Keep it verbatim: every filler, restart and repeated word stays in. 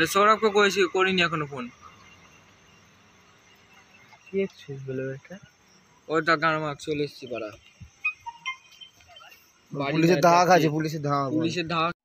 সৌরভকে করেছি, করিনি এখনো ফোন। কি এক্সকিউজ বলে এটা? ওই তা গান মার্ক চলে এসেছি পাড়া। পুলিশের ধাক আছে, পুলিশের ধাক পুলিশের ধাক